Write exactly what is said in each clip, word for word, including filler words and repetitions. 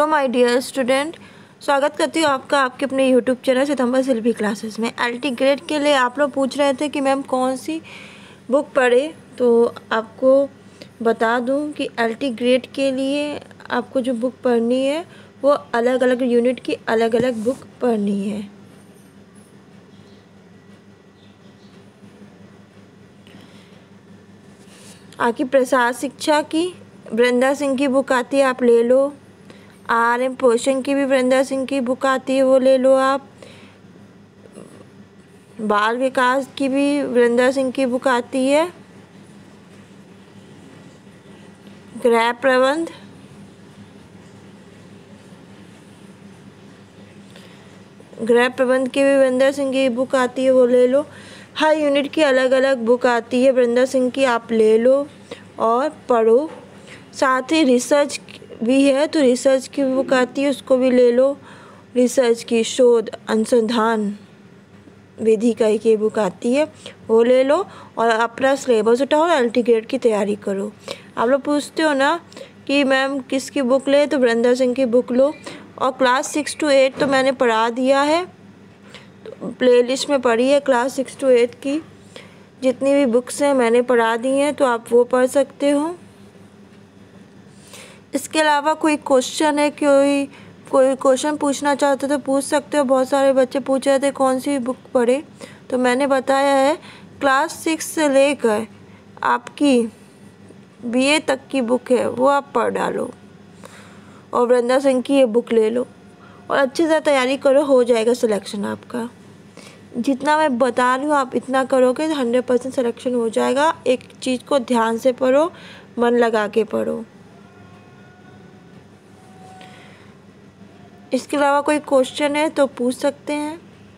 Hello my dear student, स्वागत करती हूँ आपका आपके अपने यूट्यूब चैनल सितंबर सिल्वी क्लासेस में। एलटी ग्रेड के लिए आप लोग पूछ रहे थे कि मैम कौन सी बुक पढ़े, तो आपको बता दूँ कि एलटी ग्रेड के लिए आपको जो बुक पढ़नी है वो अलग अलग यूनिट की अलग अलग बुक पढ़नी है। आपकी प्रसाद शिक्षा की वृंदा सिंह की बुक आती है, आप ले लो। आर एम पोषण की भी वृंदा सिंह की बुक आती है, वो ले लो आप। बाल विकास की भी वृंदा सिंह की बुक आती है। गृह प्रबंध गृह प्रबंध की भी वृंदा सिंह की बुक आती है, वो ले लो। हर यूनिट की अलग अलग बुक आती है वृंदा सिंह की, आप ले लो और पढ़ो। साथ ही रिसर्च भी है, तो रिसर्च की बुक आती है, उसको भी ले लो। रिसर्च की शोध अनुसंधान विधि का एक ये बुक आती है, वो ले लो और अपना सिलेबस उठाओ और एलटी ग्रेड की तैयारी करो। आप लोग पूछते हो ना कि मैम किसकी बुक ले, तो वृंदा सिंह की बुक लो। और क्लास सिक्स टू एट तो मैंने पढ़ा दिया है, तो प्लेलिस्ट में पढ़ी है क्लास सिक्स टू एट की जितनी भी बुक्स हैं मैंने पढ़ा दी हैं, तो आप वो पढ़ सकते हो। इसके अलावा कोई क्वेश्चन है, कोई कोई क्वेश्चन पूछना चाहते तो पूछ सकते हो। बहुत सारे बच्चे पूछ रहे थे कौन सी बुक पढ़े, तो मैंने बताया है क्लास सिक्स से लेकर आपकी बीए तक की बुक है वो आप पढ़ डालो और वृंदा सिंह की ये बुक ले लो और अच्छे से तैयारी करो, हो जाएगा सिलेक्शन आपका। जितना मैं बता रही हूँ आप इतना करोगे तो हंड्रेड परसेंट सिलेक्शन हो जाएगा। एक चीज़ को ध्यान से पढ़ो, मन लगा के पढ़ो। इसके अलावा कोई क्वेश्चन है तो पूछ सकते हैं।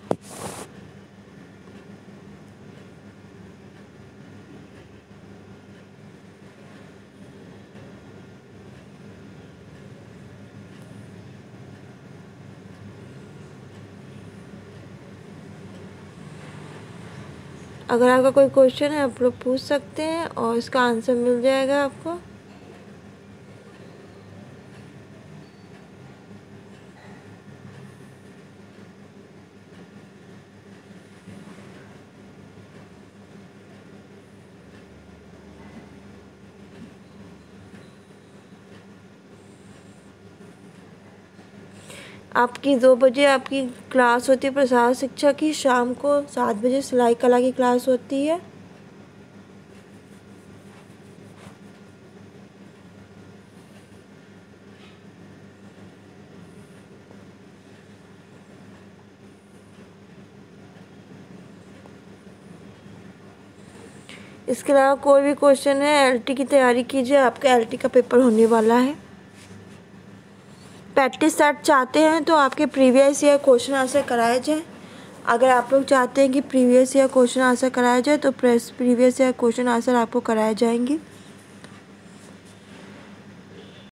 अगर आपका कोई क्वेश्चन है आप लोग पूछ सकते हैं और इसका आंसर मिल जाएगा आपको। आपकी दो बजे आपकी क्लास होती है प्रसाद शिक्षा की, शाम को सात बजे सिलाई कला की क्लास होती है। इसके अलावा कोई भी क्वेश्चन है एलटी की तैयारी कीजिए, आपका एलटी का पेपर होने वाला है। प्रैक्टिस सेट चाहते हैं तो आपके प्रीवियस ईयर क्वेश्चन आंसर कराए जाए। अगर आप लोग चाहते हैं कि प्रीवियस ईयर क्वेश्चन आंसर कराया जाए तो प्रीवियस ईयर क्वेश्चन आंसर आपको कराए जाएंगे।